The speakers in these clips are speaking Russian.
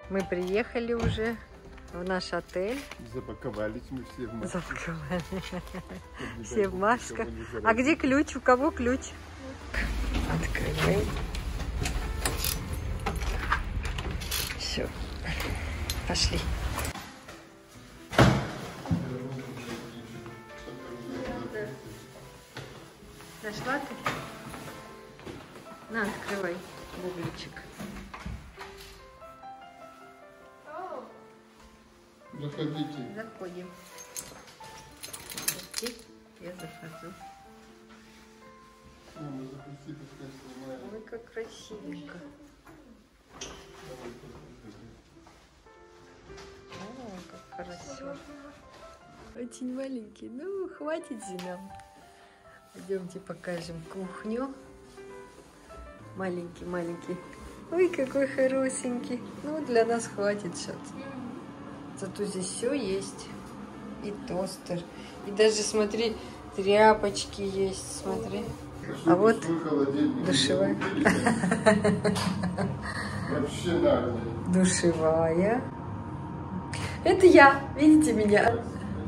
Мы приехали уже в наш отель. Запаковались мы все в масках. Запаковали. Все в масках. А где ключ? У кого ключ? Открываем. Все. Пошли. Нашла ты? На, открывай бубличек. Заходите. Заходим. Я захожу. Ой, как красивенько. О, как хорошо. Очень маленький. Ну, хватит же нам. Пойдемте покажем кухню. Маленький. Ой, какой хорошенький. Ну, для нас хватит сейчас. Зато здесь все есть. И тостер. И даже, смотри, тряпочки есть. Смотри. А вот душевая. Вообще да. Душевая. Это я. Видите меня?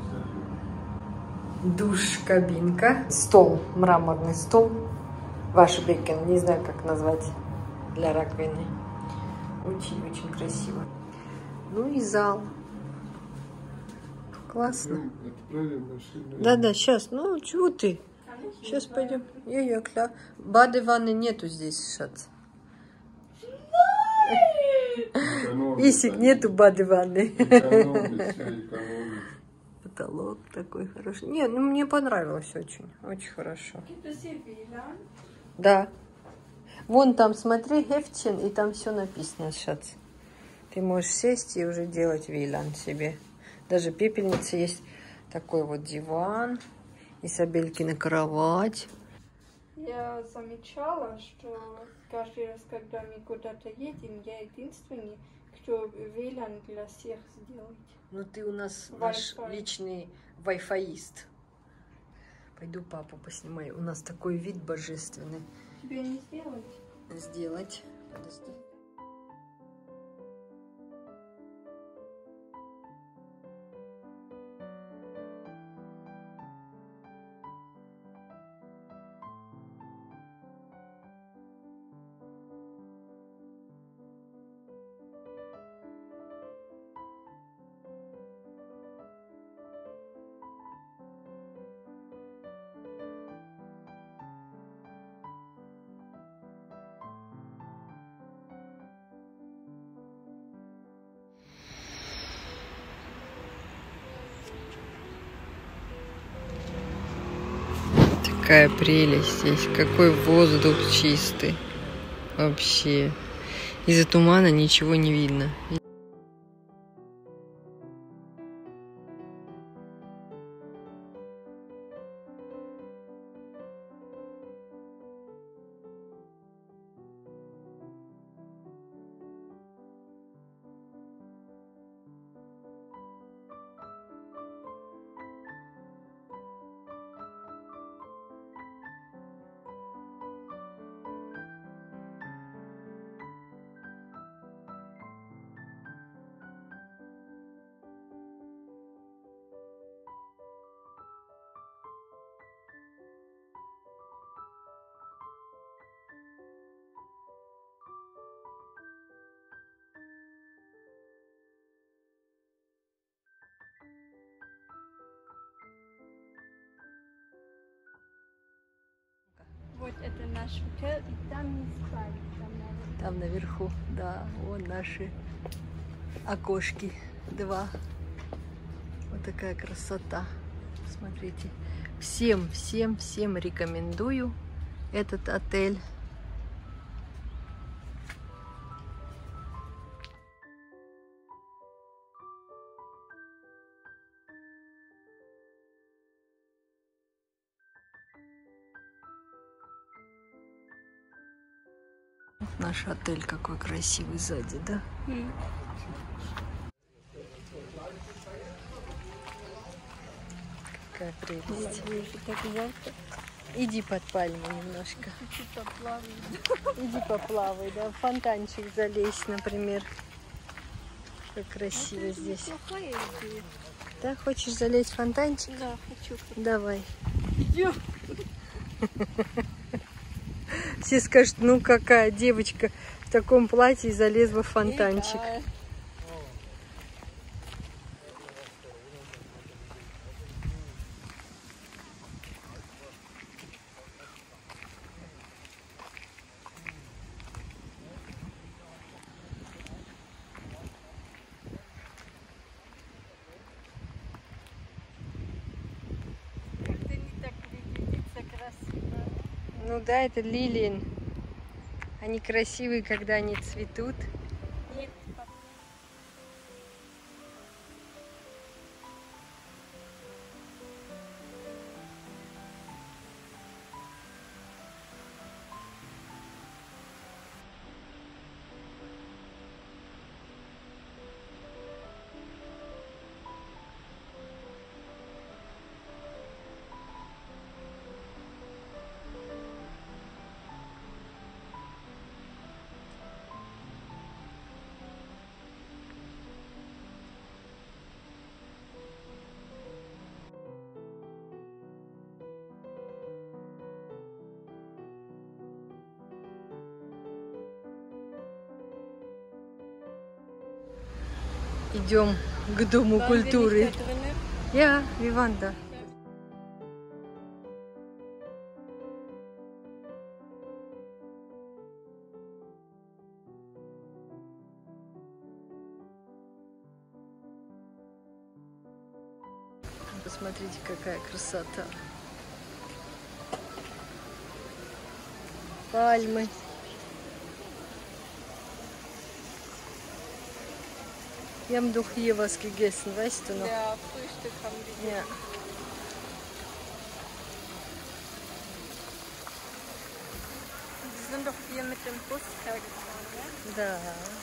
Душ-кабинка. Стол. Мраморный стол. Ваш бекен. Не знаю, как назвать для раковины. Очень-очень красиво. Ну и зал. Классно. Да, сейчас. Ну, чего ты? Сейчас пойдем. Я. Бады-ванны нету здесь, шац. Исик, нету бады-ванны. Потолок такой хороший. Не, ну мне понравилось очень. Очень хорошо. Да. Вон там, смотри, Хефтин, и там все написано, шац. Ты можешь сесть и уже делать вилан себе. Даже пепельница есть. Такой вот диван. Исабелькина кровать. Я замечала, что каждый раз, когда мы куда-то едем, я единственный, кто вилан для всех сделает. Ну ты у нас наш личный вайфаист. Пойду папу поснимаю. У нас такой вид божественный. Тебе не сделать? Сделать. Подожди. Какая прелесть здесь, какой воздух чистый. Вообще. Из-за тумана ничего не видно. Вот это наш отель, и там не спали. Там наверху, да, вон наши окошки. 2. Вот такая красота. Смотрите. Всем рекомендую этот отель. Наш отель какой красивый сзади, да? Какая прелесть. Иди под пальму немножко. Иди поплавай, да. В фонтанчик залезь, например. Как красиво здесь. Неплохая идея. Да, хочешь залезть в фонтанчик? Да, хочу. Давай. Идем. Все скажут, ну какая девочка в таком платье залезла в фонтанчик. Как-то не так выглядится красиво. Ну да, это лилии. Они красивые, когда они цветут. Нет, Идем к Дому культуры. Я, Виванда. Посмотрите, какая красота. Пальмы. Wir haben doch hier was gegessen, weißt du noch? Ja, Frühstück haben wir. Ja. Die sind doch hier mit dem Bus hergefahren, Да.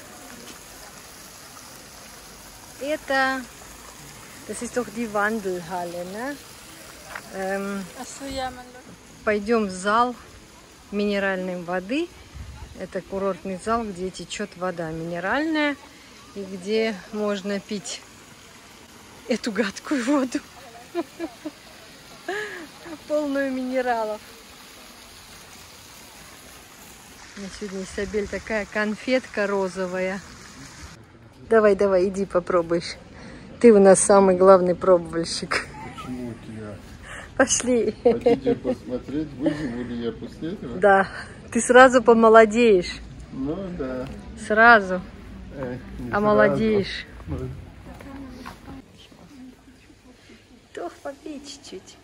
Это, das ist doch die Wandelhalle, ne? Achso, ja, man läuft. Пойдем в зал минеральной воды. Это курортный зал, где течет вода минеральная и где можно пить эту гадкую воду, полную минералов. У меня сегодня Исабель такая конфетка розовая. Давай, давай, иди попробуешь. Ты у нас самый главный пробовальщик. Почему у тебя? Пошли. Хотите посмотреть, выживу ли я после этого? Да, ты сразу помолодеешь. Ну да. Сразу. Не А молодеешь. сразу. Doch, попей чуть-чуть.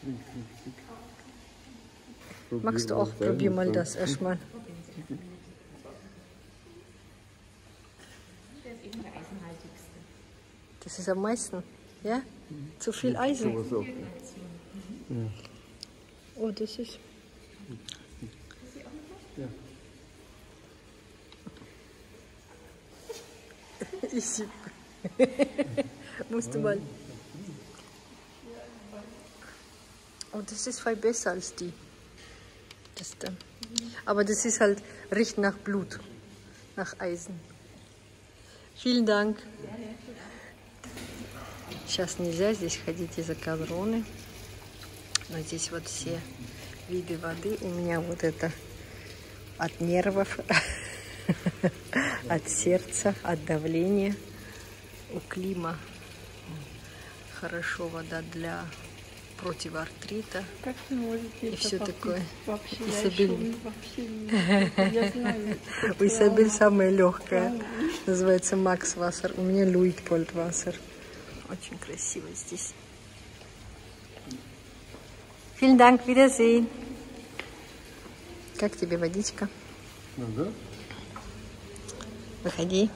Probier Magst du mal auch? Probier mal deine das erstmal. Das ist am meisten, ja? Zu viel Eisen. Sowas auch. Ja. Oh, das ist... Ja. Ich musst du mal. Oh, das ist viel besser als die. Das da. Aber das ist halt, riecht nach Blut, nach Eisen. Vielen Dank. Сейчас нельзя здесь ходить из-за ковроны. Но здесь вот все виды воды. У меня вот это от нервов, от сердца, от давления. У Клима хорошо вода для противоартрита. Как вы можете И это все попить? такое. Вообще, Исабель. вообще не я знаю. У Исабель самая легкая. Называется Макс Вассер. У меня Люитпольд Вассер. Очень красиво здесь. Vielen Dank, Wiedersehen. Как тебе водичка? Ну да. Выходи.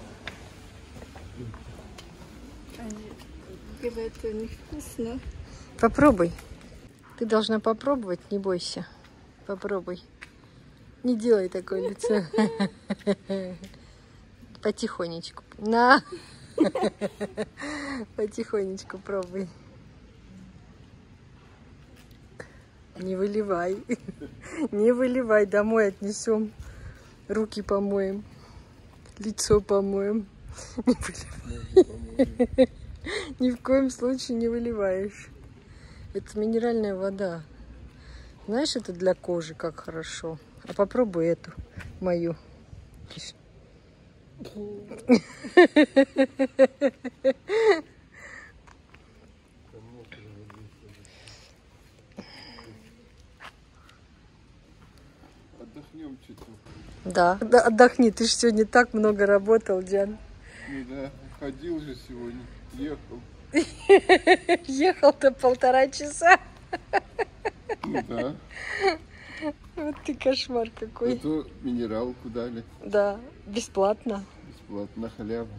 Это невкусно. Попробуй. Ты должна попробовать, не бойся. Попробуй. Не делай такое лицо. Потихонечку. На. Потихонечку пробуй. Не выливай. Не выливай. Домой отнесем. Руки помоем. Лицо помоем. Ни в коем случае не выливаешь. Это минеральная вода. Знаешь, это для кожи как хорошо. А попробуй эту, мою. Отдохнем чуть-чуть. Да, отдохни. Ты же сегодня так много работал, Диан. Ну да, ходил же сегодня, ехал. Ехал-то 1,5 часа. Ну да. Вот ты кошмар какой. Зато минералку дали. Да, бесплатно. Бесплатно, на халяву.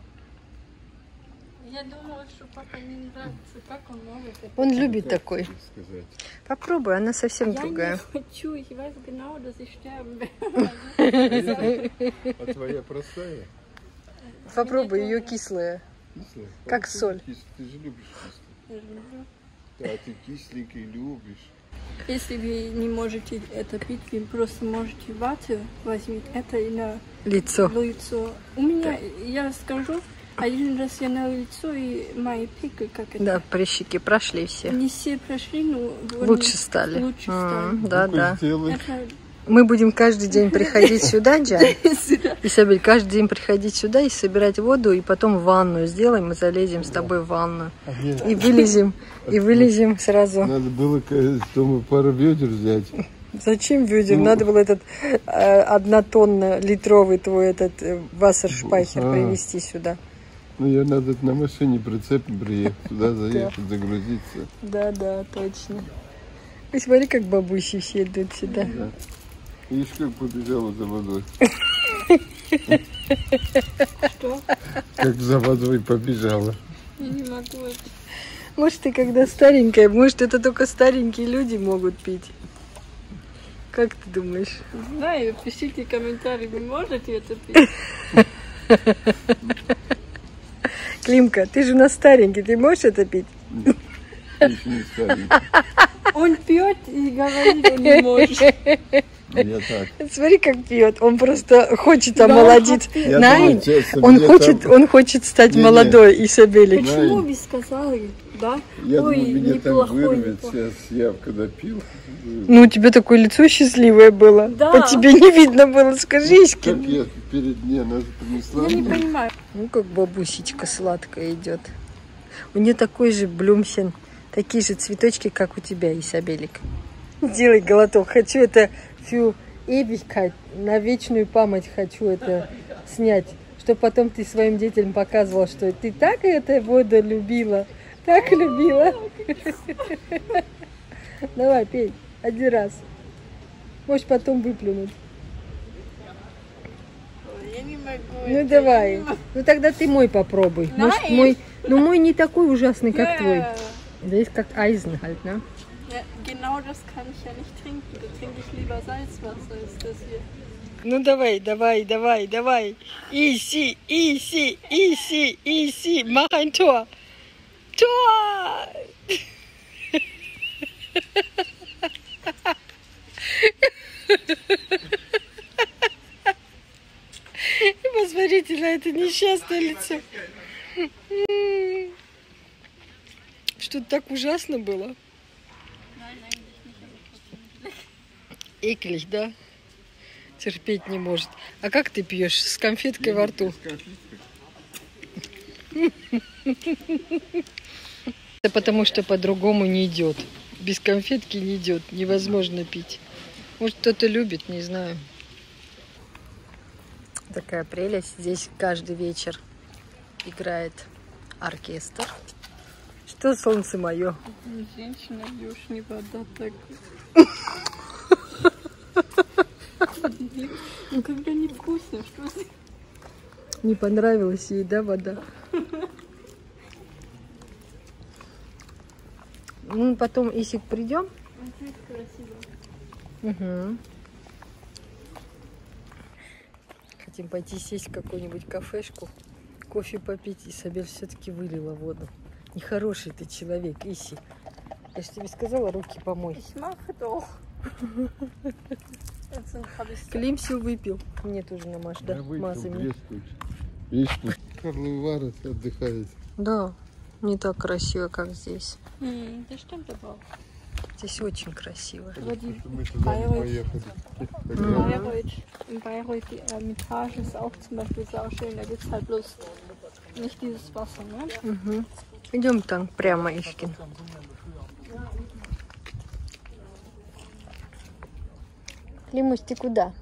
Я думала, что папа не нравится, как он может это. Он любит такой. Сказать. Попробуй, она совсем Я другая. не хочу, ich weiß genau, dass ich sterben werde. А твоя простая? Попробуй, ее кислая. Кислая? Как соль. Ты же любишь кислую. Да, ты кисленький любишь. Если вы не можете это пить, вы просто можете вату возьмите это и на Лицо. лицо. У меня, я скажу, один раз я на лицо и мои пикли, как это. Да, прыщики прошли все. Не все прошли, но Лучше стали. Лучше стали. Да, да. Сделай. Это Мы будем каждый день приходить сюда, Диан. Isabel, каждый день приходить сюда и собирать воду, и потом в ванную сделаем, мы залезем с тобой в ванную. И вылезем сразу. Надо было дома пару ведер взять. Зачем ведер? Надо было этот 1 тонна литровый твой этот вассершпайхер привезти сюда. Ну, ее надо на машине прицепом приехать, сюда заехать, загрузиться. Да, да, точно. И смотри, как бабуси все идут сюда. Да. Видишь, как побежала за водой. что? Как за водой побежала. Я не могу это. Может, ты когда старенькая, может, это только старенькие люди могут пить. Как ты думаешь? Не знаю, пишите комментарии, вы можете это пить? Климка, ты же у нас старенький, ты можешь это пить? Еще не старенький. Он пьет и говорит, он не может. Я так. Смотри, как пьет. Он просто хочет Да, омолодить. я Найн, думаю, честно, он мне хочет стать Не-не. молодой, Isabel. Почему вы сказали, да? Я Ой, думаю, меня там неплохой, вырвет неплохой. сейчас. Я когда пил. Ну, у тебя такое лицо счастливое было. Да. По тебе не видно было, скажи, Как Искин. я перед ней, она же принесла Я не мне. понимаю. Ну, как бабусечка сладкая идет. У нее такой же блюмсен, такие же цветочки, как у тебя, Исабелик. Делай глоток. Хочу это всю Ewigkeit, на вечную память хочу это снять. Чтобы потом ты своим детям показывала, что ты так это воду любила. Так любила. Давай, пей. 1 раз. Можешь потом выплюнуть. Я не могу. Ну давай. Ну тогда ты мой попробуй. Может, мой. Ну мой не такой ужасный, как твой. Да есть как Eisen halt, да? Ja, genau das kann ich ja nicht trinken. Da trinke ich lieber Salzwasser als das hier. Ну давай, давай, давай, давай. Иси, иси, иси, иси. Mach ein Tor. Tor! Посмотрите на это несчастное лицо. Что-то так ужасно было. Эклих, да? Терпеть не может. А как ты пьешь? С конфеткой во рту? Это потому что по-другому не идет. Без конфетки не идет. Невозможно пить. Может, кто-то любит, не знаю. Такая прелесть. Здесь каждый вечер играет оркестр. Что, солнце мое? Женщина, ешь не вода так. Ну когда невкусно, что за... Не понравилась ей, да, вода? Ну, потом, если придем. Красиво. Угу. Хотим пойти сесть в какую-нибудь кафешку, кофе попить. Isabel все-таки вылила воду. Нехороший ты человек, Иси. Я же тебе сказала, руки помой. Ich mache doch. Клим все выпил. Мне тоже намажь, да? Я выпил Мазай мне. 2 штуки. Видишь, тут Карловы Вары отдыхаете. Да, не так красиво, как здесь. Das stimmt aber auch. Здесь очень красиво. Aber die Мы туда не поехали. In Bayreuth, die Ermitage ist auch zum Beispiel sau schön. Da gibt es halt bloß nicht dieses Wasser, ne? Угу. Идем там прямо, Ишкин. Лимус, ты куда?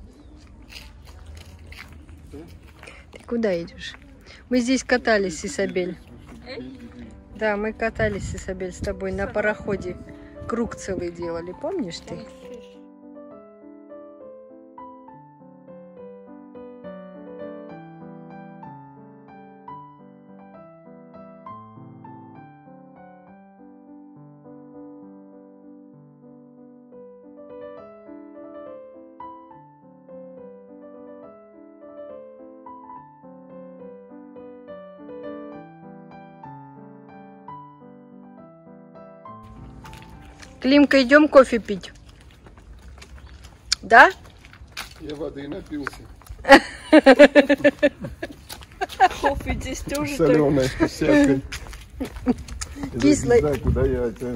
Ты куда идешь? Мы здесь катались, Исабель. Да, мы катались, Исабель, с тобой на пароходе. Круг целый делали, помнишь ты? Климка, идем кофе пить? Да? Я воды напился. Кофе здесь тоже так. Соленая, всякой. Кислой. Не знаю, куда я это...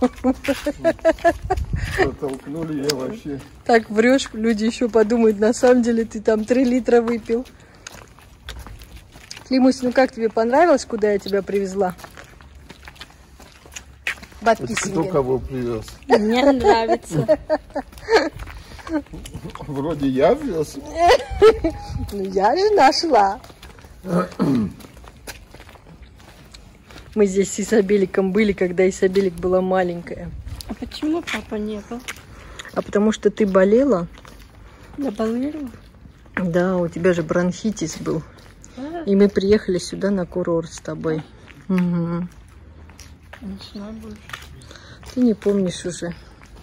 Толкнули я вообще. Так врешь, люди еще подумают, на самом деле ты там 3 литра выпил. Климусь, ну как тебе понравилось, куда я тебя привезла? Это кто кого привез? Мне нравится. Вроде я вез. Ну я же нашла. Мы здесь с Исабеликом были, когда Исабелик была маленькая. А почему папа не был? А потому что ты болела? Я болела? Да, у тебя же бронхитис был. И мы приехали сюда на курорт с тобой. Угу. Не знаю больше. Ты не помнишь уже.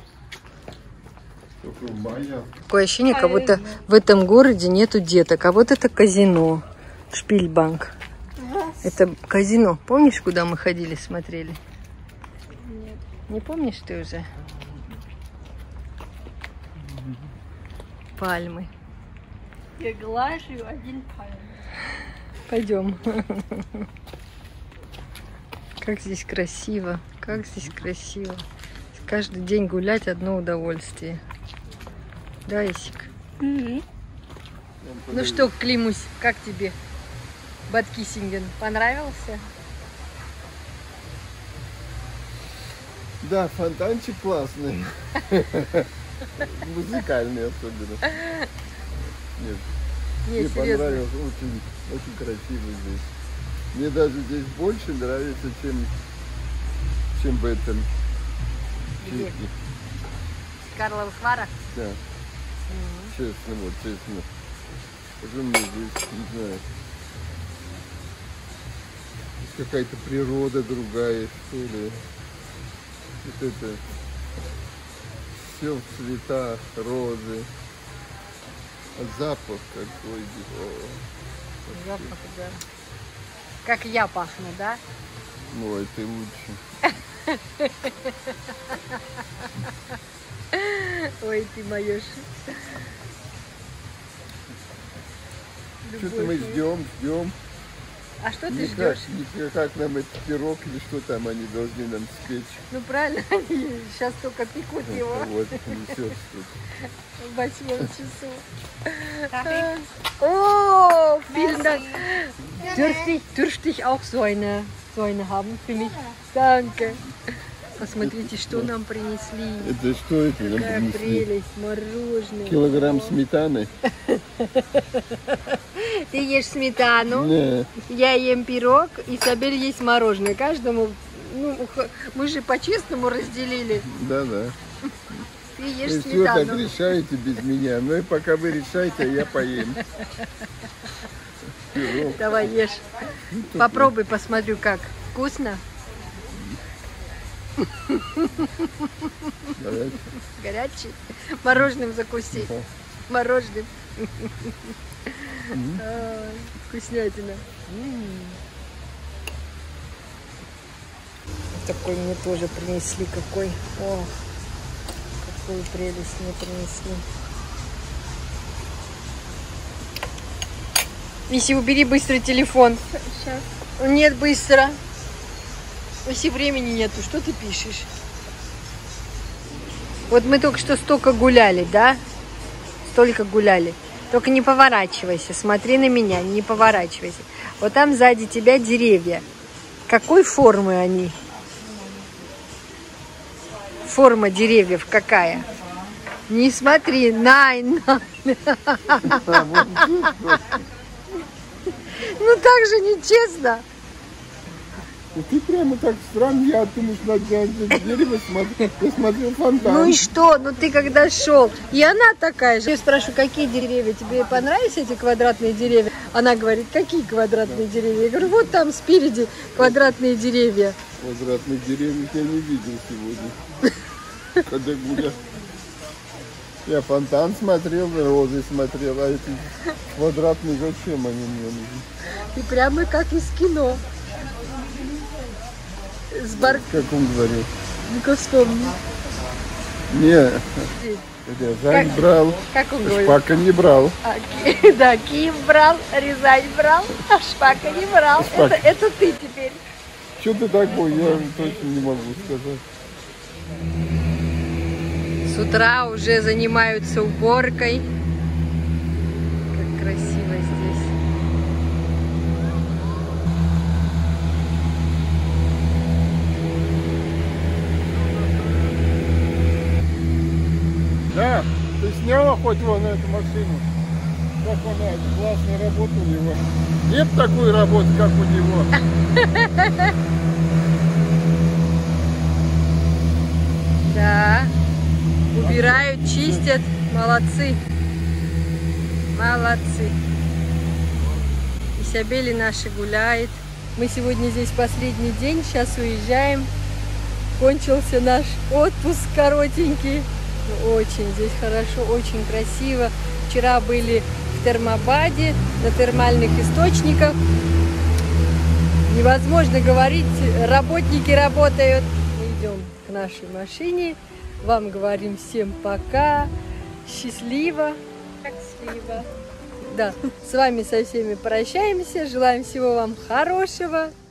Майя. Такое ощущение, как будто в этом городе нету деток. А вот это казино. Шпильбанк. Это казино. Помнишь, куда мы ходили, смотрели? Нет. Не помнишь ты уже? Пальмы. Я глажу один палец. Пойдем. Как здесь красиво. Как здесь красиво. Каждый день гулять одно удовольствие. Да, Исик? Mhm. Ну что, Климусь, как тебе Бад Киссинген? Понравился? Да, фонтанчик классный. Музыкальный особенно. Нет, Не, мне серьезно. понравилось. Очень, очень красиво здесь. Мне даже здесь больше нравится, чем в этом. Где? Чехии. Карловых Варах? Да. Честно, вот честно. Уже мне здесь, не знаю, какая-то природа другая, что ли. Вот это все в цветах, розы. А запах какой. Запах, да. Как я пахну, да? Ой, ты лучше. Ой, ты моешь. Что-то мы ждем. А что ты Никак, ждешь? никак нам этот пирог или что там они должны нам спечь. Ну правильно, они сейчас только пекут его Вот, несет что-то. в 8 часу. Oh, vielen Dank. Dürfte ich auch so eine haben für mich? Danke. Посмотрите, что нам принесли. Это что это нам Какая принесли? прелесть, мороженое. Килограмм сметаны? Ты ешь сметану, Не. я ем пирог, Исабель есть мороженое. Каждому, ну, мы же по-честному разделили. Да. Ты ешь Вы все так сметану. решаете без меня. Ну и пока вы решаете, а я поем. Пирог. Давай ешь. Попробуй, посмотрю, как. Вкусно? Давайте. Горячий? Мороженым закуси. Мороженым. Ай, вкуснятина. Такой мне тоже принесли. Какой. О, какую прелесть мне принесли. Мисси, убери быстро телефон. Сейчас. Нет, быстро. Мисси, времени нету. Что ты пишешь? Вот мы только что столько гуляли, да? Столько гуляли. Только не поворачивайся. Смотри на меня, не поворачивайся. Вот там сзади тебя деревья. Какой формы они? Форма деревьев какая? Не смотри, на. Ну так же нечестно. Ты прямо так странно, я думаю, что на дерево смотрел, я смотрел фонтан. Ну и что? Ну ты когда шел, и она такая же. Я спрашиваю, какие деревья? Тебе понравились эти квадратные деревья? Она говорит, какие квадратные деревья? Я говорю, вот там спереди квадратные деревья. Квадратных деревьев я не видел сегодня, когда гулял. Я фонтан смотрел, розы смотрел, а эти квадратные зачем они мне нужны? И прямо как из кино. В каком дворе? Ну-ка вспомни. Не, Рязань брал, Как он говорит? Шпака не брал. Да, Киев брал, Рязань брал, а Шпака не брал. Это ты теперь. Что ты такой, я точно не могу сказать. С утра уже занимаются уборкой. Как красиво здесь. Да, ты сняла хоть вон эту машину? Как она, классная работа у него. Нет такой работы, как у него. Да. Убирают, чистят. Молодцы. Молодцы. Исабели наша гуляет. Мы сегодня здесь последний день. Сейчас уезжаем. Кончился наш отпуск коротенький. Очень здесь хорошо, очень красиво. Вчера были в Термобаде, на термальных источниках. Невозможно говорить, работники работают. Мы идем к нашей машине. Вам говорим всем пока. Счастливо. Счастливо. Да, с вами со всеми прощаемся. Желаем всего вам хорошего.